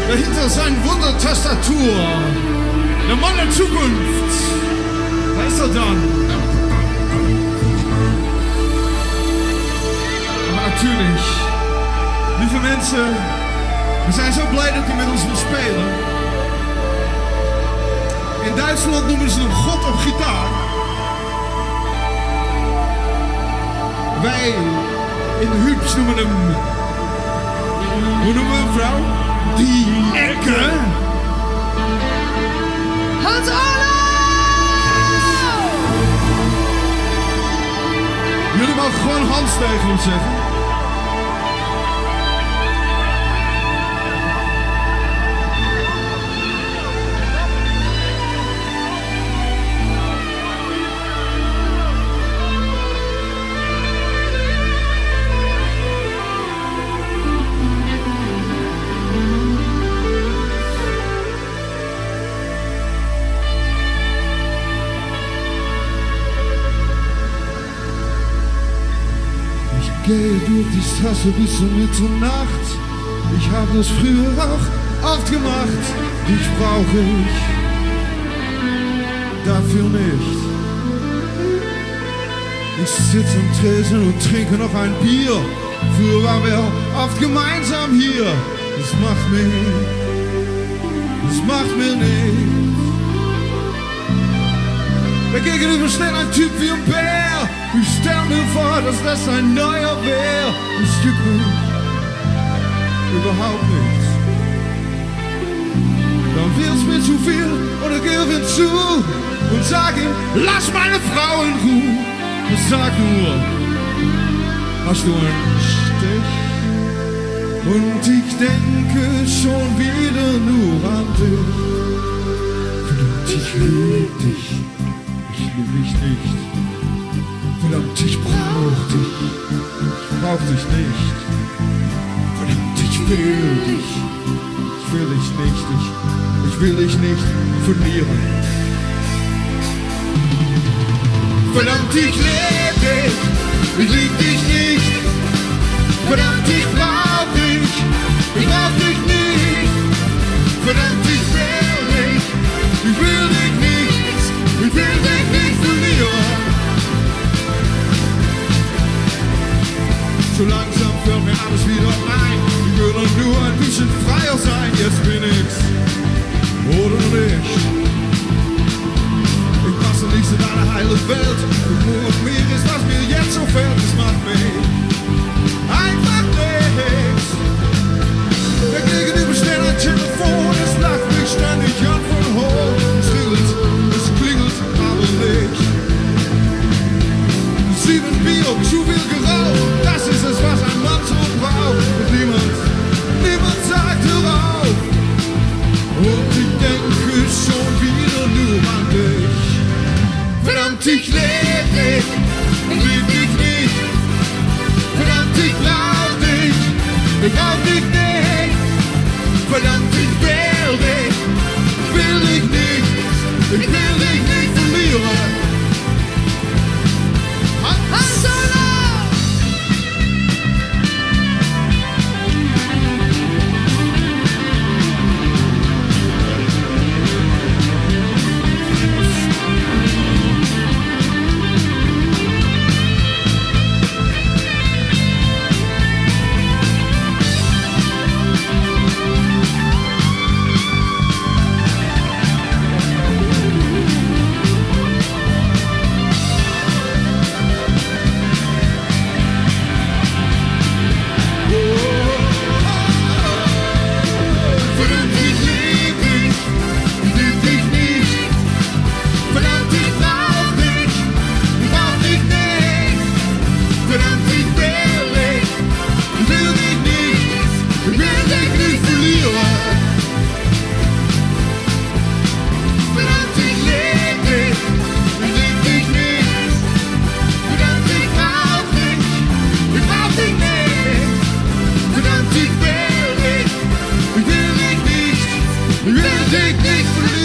Dahinter seine Wundertastatur. Der Mann der Zukunft. Da ist er dann. Aber natürlich, lieve mensen, we zijn zo blij dat hij met ons wil spelen. In Duitsland noemen ze hem God op gitaar. Wij in de Huups noemen hem... Hoe noemen we hem, vrouw? Die Ecke. Hans Olof! Jullie mogen gewoon Hans tegen hem zeggen. Ich gehe durch die Straße bis zur Mitternacht. Ich habe das früher auch oft gemacht. Dich brauche ich dafür nicht. Ich sitze am Tresen und trinke noch ein Bier. Früher waren wir oft gemeinsam hier. Das macht mir nichts. Dagegenüber steht ein Typ wie ein Bär. Ich stell mir vor, dass das ein neuer wäre. Das juckt mich überhaupt nichts. Dann wird's mir zu viel und ich gehe hinzu und sag ihm, lass meine Frau in Ruhe. Und sag nur, hast du einen Stich? Und ich denke schon wieder nur an dich. Verdammt, ich lieb dich. Ich lieb dich nicht. Verdammt, ich brauch dich nicht. Verdammt, ich will dich nicht, ich will dich nicht verlieren. Verdammt, ich lieb dich nicht. Verdammt, ich brauch dich nicht. Verdammt, ich will dich nicht verlieren. So langsam fällt mir alles wieder ein. Ich würde nur ein bisschen freier sein. Jetzt bin ich's oder nicht. Ich passe nicht in deine heile Welt. Und nur auf mir ist, was mir jetzt so fällt. Das macht mich einfach nichts. Der Gegenüber steht ein Telefon. Es lacht mich ständig an von hoch. Es klingelt aber nicht. 7 Bier, zu viel geraucht. Das ist es, was ein Mann so braucht. Und niemand sagt herauf. Und ich denke schon wieder nur an dich. Verdammt, ich lieb dich nicht. Verdammt, ich brauch dich nicht. Verdammt, ich will dich nicht verlieren. Hans Olof! will dich nicht verlieren.